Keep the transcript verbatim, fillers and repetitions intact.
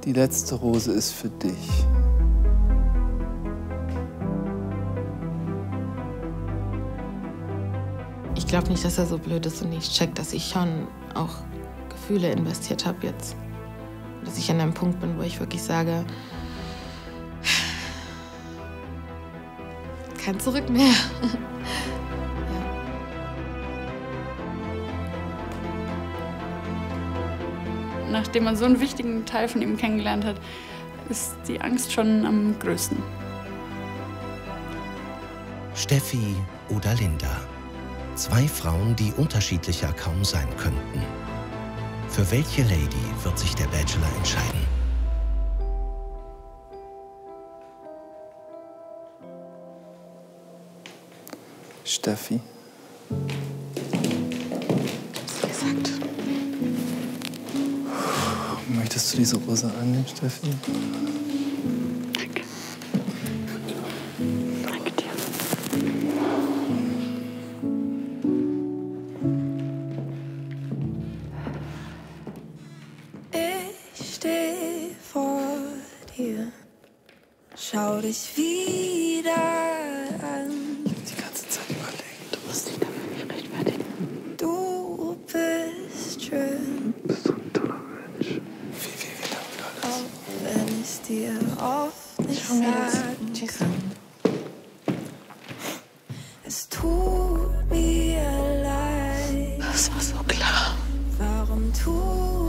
Die letzte Rose ist für dich. Ich glaube nicht, dass er so blöd ist und nicht checkt, dass ich schon auch Gefühle investiert habe jetzt. Dass ich an einem Punkt bin, wo ich wirklich sage, kein Zurück mehr. Nachdem man so einen wichtigen Teil von ihm kennengelernt hat, ist die Angst schon am größten. Steffi oder Linda. Zwei Frauen, die unterschiedlicher kaum sein könnten. Für welche Lady wird sich der Bachelor entscheiden? Steffi. Gesagt. Möchtest du diese Rose annehmen, Steffi? Danke. Danke dir. Ich steh vor dir, schau dich wieder an. Die ganze Zeit überlegen. Du musst dich dafür nicht rechtfertigen. Du bist schön, Du bist so ein toller Mensch. Wie, wie, wie lange wir alles? auch wenn ich's dir oft nicht Schau mir das. sagen Tschüss. kann. Es tut mir leid, Das war so klar. warum tut